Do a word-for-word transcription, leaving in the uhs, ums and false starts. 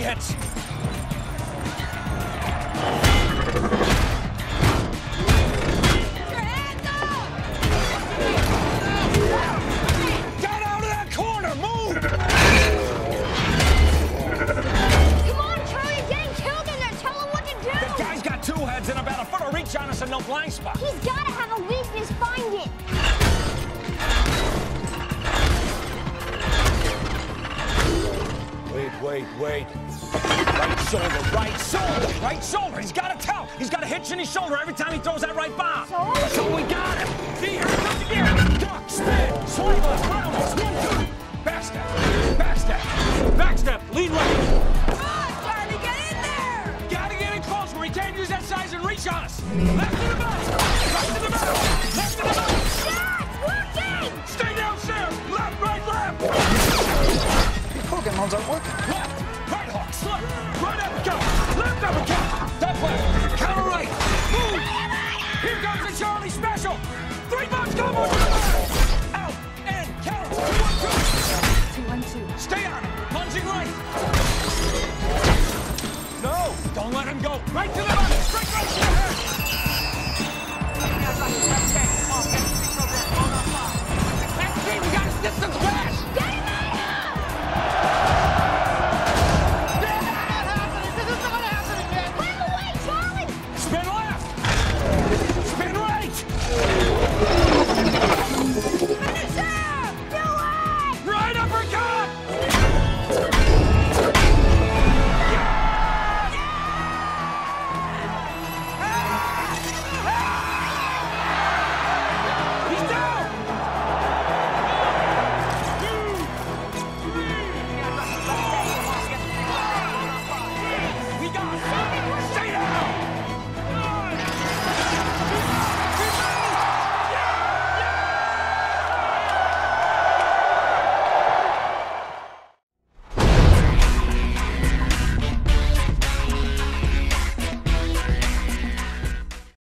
hits. Get out of that corner! Move! Come on, Curry! You're getting killed in there! Tell him what to do! The guy's got two heads and about a foot of reach on us and no blind spot. He's gotta have a weakness. Find it! Wait, wait, wait. Right shoulder, right shoulder, right shoulder. He's got a tell. He's got a hitch in his shoulder every time he throws that right bomb. So? So we got him. See, here it comes again. Duck, spin, swipe left, roundhouse, one, two. Backstep, backstep, backstep, lead right. Come on, Charlie, get in there! Gotta get in close where he can't use that size and reach on us. Left to the middle, left to the middle, left to the middle. Shot! Working! Stay downstairs. Left, right, left. Pokemon's aren't working. Left, right hook, slip, right uppercut, left uppercut, duck left, counter right, move. Here comes the Charlie special. Three bucks combo to the left. Out and counter. Two, one, two. Two, one, two. Stay on him. Lunging right. No, don't let him go. Right to the body. Straight right.